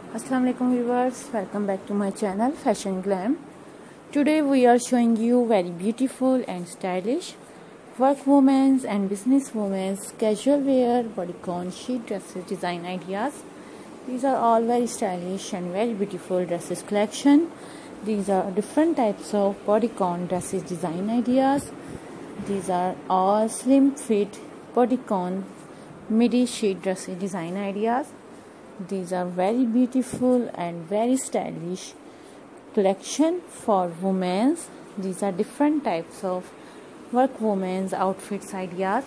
Assalamu alaikum viewers, welcome back to my channel Fashion Glam. Today we are showing you very beautiful and stylish work women's and business women's casual wear bodycon sheet dresses design ideas. These are all very stylish and very beautiful dresses collection. These are different types of bodycon dresses design ideas. These are all slim fit bodycon midi sheet dresses design ideas. These are very beautiful and very stylish collection for women. These are different types of work women's outfits ideas.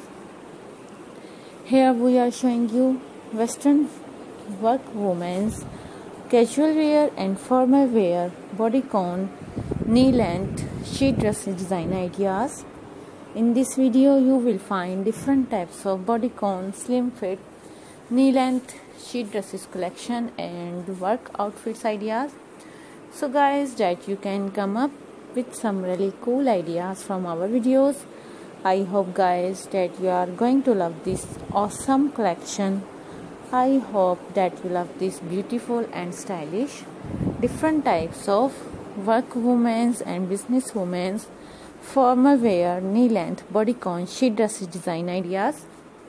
Here we are showing you western work women's casual wear and formal wear bodycon knee length sheet dresses design ideas. In this video you will find different types of bodycon slim fit knee length sheet dresses collection and work outfits ideas. So guys, that you can come up with some really cool ideas from our videos. I hope guys that you are going to love this awesome collection. I hope that you love this beautiful and stylish different types of work women's and business women's formal wear knee length bodycon sheet dresses design ideas.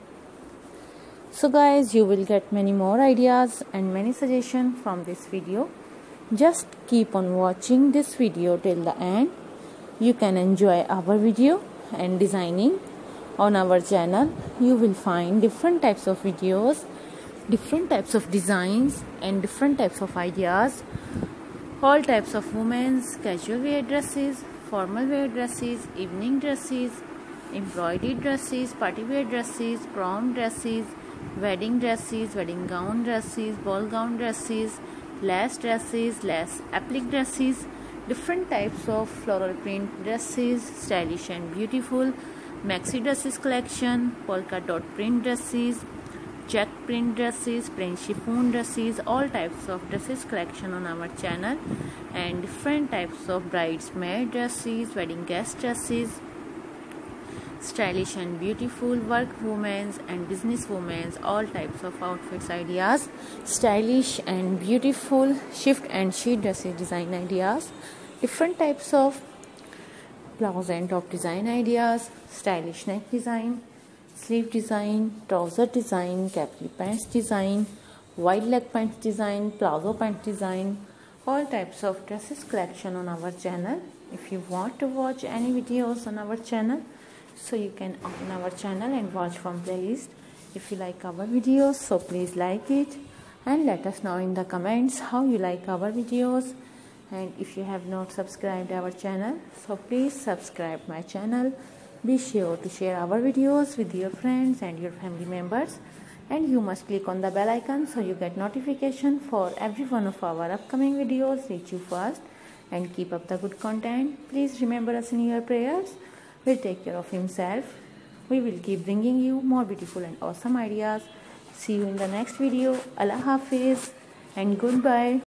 So guys, you will get many more ideas and many suggestions from this video. Just keep on watching this video till the end. You can enjoy our video and designing on our channel. You will find different types of videos, different types of designs and different types of ideas. All types of women's casual wear dresses, formal wear dresses, evening dresses, embroidered dresses, party wear dresses, prom dresses, wedding dresses, wedding gown dresses, ball gown dresses, lace dresses, lace applique dresses, different types of floral print dresses, stylish and beautiful maxi dresses collection, polka dot print dresses, check print dresses, plain chiffon dresses, all types of dresses collection on our channel, and different types of bridesmaid dresses, wedding guest dresses, stylish and beautiful work women's and business women's all types of outfits ideas, stylish and beautiful shift and sheet dresses design ideas, different types of blouse and top design ideas, stylish neck design, sleeve design, trouser design, capri pants design, wide leg pants design, palazzo pant design, all types of dresses collection on our channel. If you want to watch any videos on our channel, so you can open our channel and watch from playlist. If you like our videos, so please like it and let us know in the comments how you like our videos. And if you have not subscribed our channel, so please subscribe my channel. Be sure to share our videos with your friends and your family members, and you must click on the bell icon so you get notification for every one of our upcoming videos reach you first. And keep up the good content. Please remember us in your prayers. Will take care of himself. We will keep bringing you more beautiful and awesome ideas. See you in the next video. Allah Hafiz and goodbye.